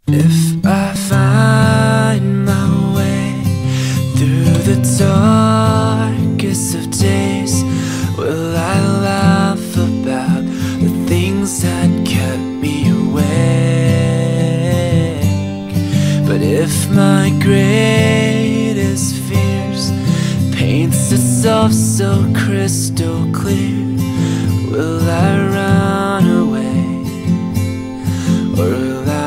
If I find my way through the darkest of days, will I laugh about the things that kept me awake? But if my greatest fears paints itself so crystal clear, will I run away, or will I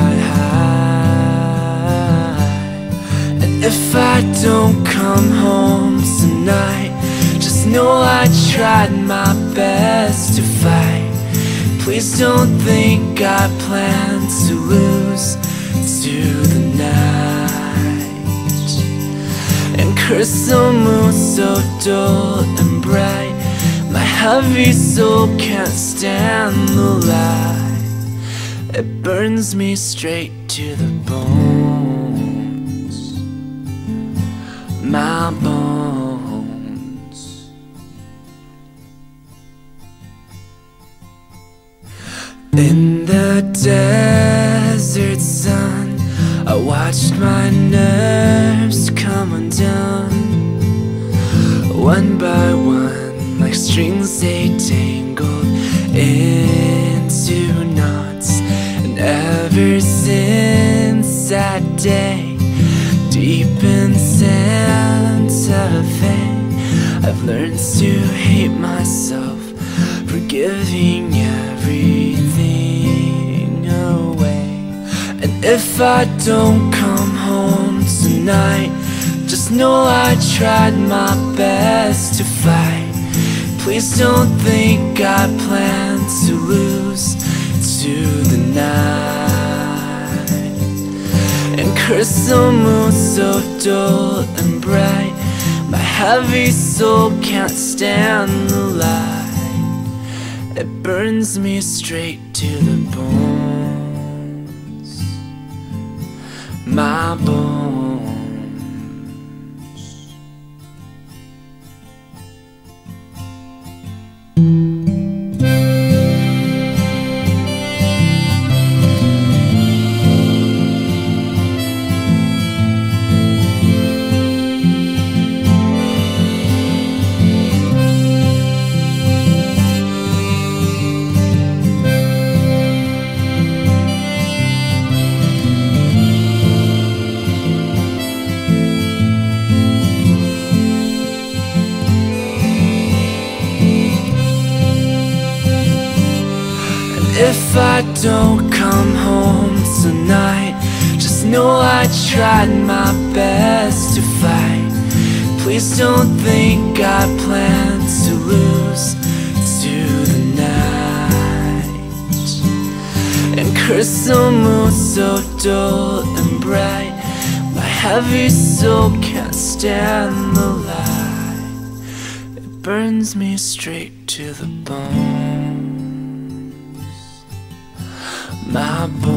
hide? And if I don't come home tonight, just know I tried my best to fight. Please don't think I plan to lose to the night. And crystal moon so dull and bright, my heavy soul can't stand the light. It burns me straight to the bones, my bones. In the desert sun, I watched my nerves come undone. One by one, like strings they tangled into knots. And ever since that day, deep in Santa Fe, I've learned to hate myself for giving everything away. And if I don't come home tonight, just know I tried my best to fight. Please don't think I plan to lose to the night. And crystal moon so dull and bright, my heavy soul can't stand the light. It burns me straight to the bones, my bones. If I don't come home tonight, just know I tried my best to fight. Please don't think I plan to lose to the night. And crystal moon so dull and bright, my heavy soul can't stand the light. It burns me straight to the bone, my bones.